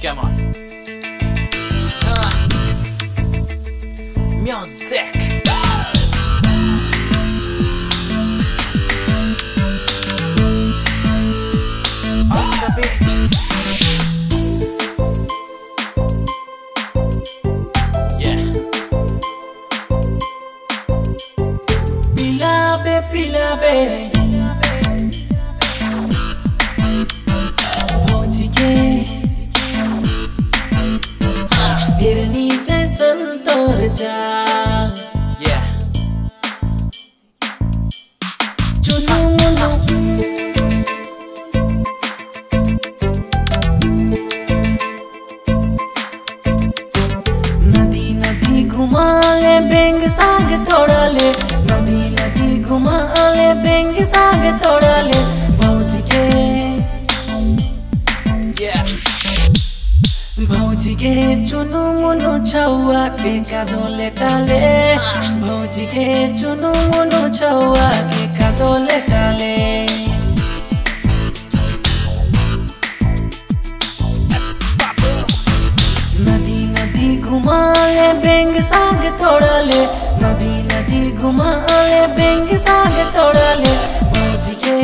Come on. Music. On the beat. Yeah. Pilabe. हिरनी जैसन तोर चाल चुनु मुनु नदी नदी घुमा ले बेंग साग थोड़ा ले नदी नदी घुमा ले बेंग साग थोड़ा ले भौजी के भौजी के चुनु मुनु छौआ के कादोले टाले भौजी के चुनु मुनु छौआ के कादोले टाले नदी नदी घुमा ले बेंग साग थोड़ा ले नदी नदी घुमा ले बेंग साग थोड़ा ले भौजी के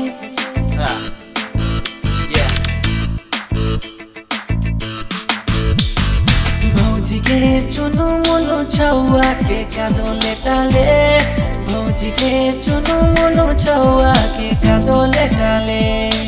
के चुनु मुनु छौआ के कादोले टाले भौजी के चुनु मुनु छौआ के कादोले टाले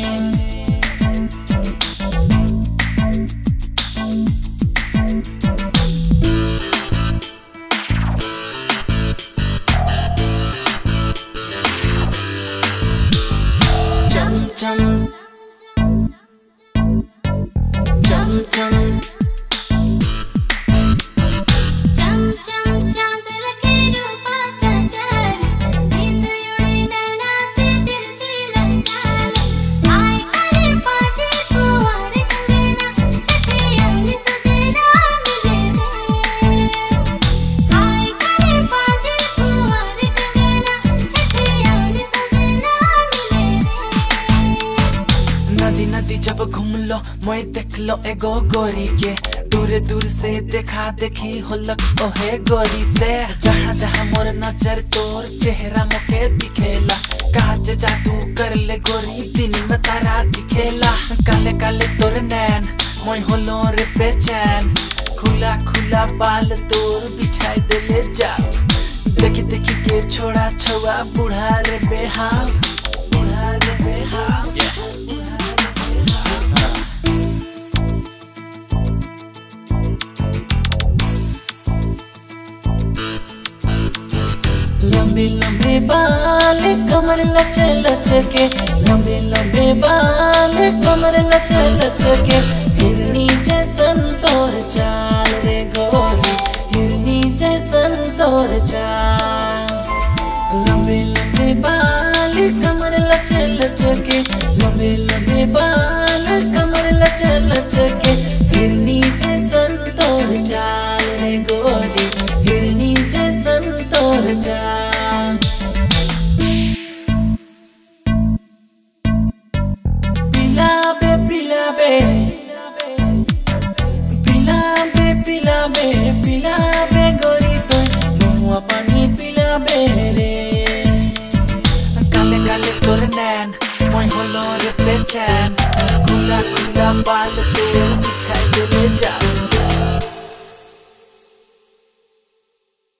चम चम चम चम जब घूम लो मैं देख लो एगो गोरी के दूर दूर से देखा देखी होलक ओहे गोरी से जहाँ जहाँ मोर नजर तोर चेहरा मोके दिखेला काज जादू कर ले गोरी दिन में तारा दिखेला काले काले तोर नैन मैं होलो रे बेचैन खुला खुला बाल तोर बिछाई दे ले जा देखी देखी के छोड़ा छुआ बूढ़ा रे बेहाल बूढ़ा रे बेहाल लंबे लंबे बाल कमर लचे लचके लंबे लंबे बाल कमर लचे लचके हिरनी जैसन तोर चाल रे गोरी हिरनी जैसन तोर चाल लंबे लंबे बाल कमर लचे लचके लंबे लंबे बाल कमर लचे लचके हिरनी जैसन तोर चाल रे गोरी हिरनी जैसन तोर चाल पिलाबे गोरी तो मुआ पानी पिलाबे रे काले काले तोर नैन मैं होलो रे बेचैन खुला खुला बाल तोर बिछाई दे ले जा